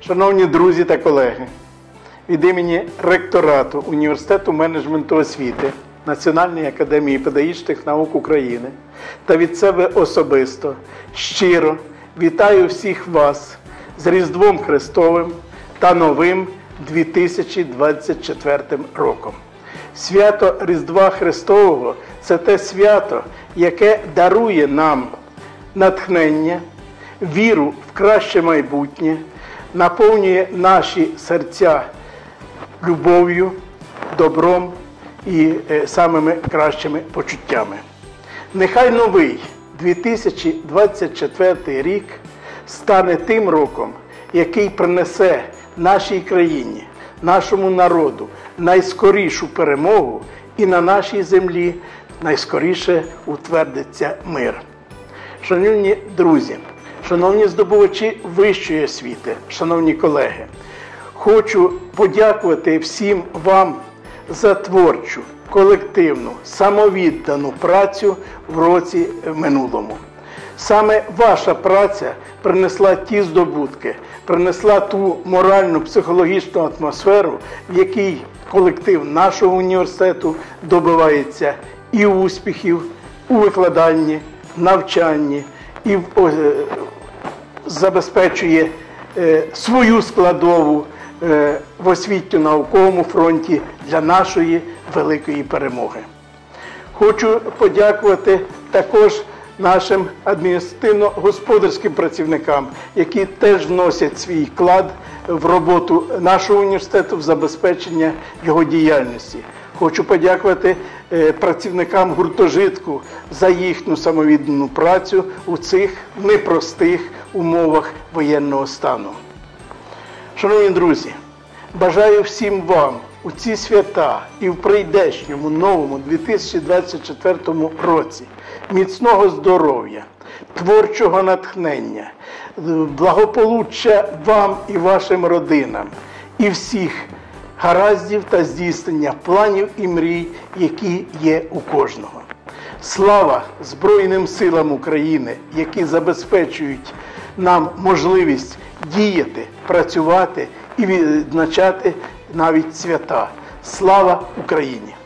Шановні друзі та колеги, від імені ректорату Університету менеджменту освіти Національної академії педагогічних наук України та від себе особисто щиро вітаю всіх вас з Різдвом Христовим та новим 2024 роком. Свято Різдва Христового – це те свято, яке дарує нам натхнення, віру в краще майбутнє, наповнює наші серця любов'ю, добром і самими кращими почуттями. Нехай новий 2024 рік стане тим роком, який принесе нашій країні, нашому народу найскорішу перемогу і на нашій землі найскоріше утвердиться мир. Шановні друзі, шановні здобувачі вищої освіти, шановні колеги, хочу подякувати всім вам за творчу, колективну, самовіддану працю в році минулому. Саме ваша праця принесла ті здобутки, принесла ту моральну, психологічну атмосферу, в якій колектив нашого університету добивається і успіхів у викладанні, навчанні, і забезпечує свою складову в освітньо-науковому фронті для нашої великої перемоги. Хочу подякувати також нашим адміністративно-господарським працівникам, які теж вносять свій вклад в роботу нашого університету, в забезпечення його діяльності. Хочу подякувати працівникам гуртожитку за їхню самовіддану працю у цих непростих умовах воєнного стану. Шановні друзі, бажаю всім вам у ці свята і в прийдешньому новому 2024 році міцного здоров'я, творчого натхнення, благополуччя вам і вашим родинам і всіх гараздів та здійснення планів і мрій, які є у кожного. Слава Збройним силам України, які забезпечують нам можливість діяти, працювати і відзначати навіть свята. Слава Україні!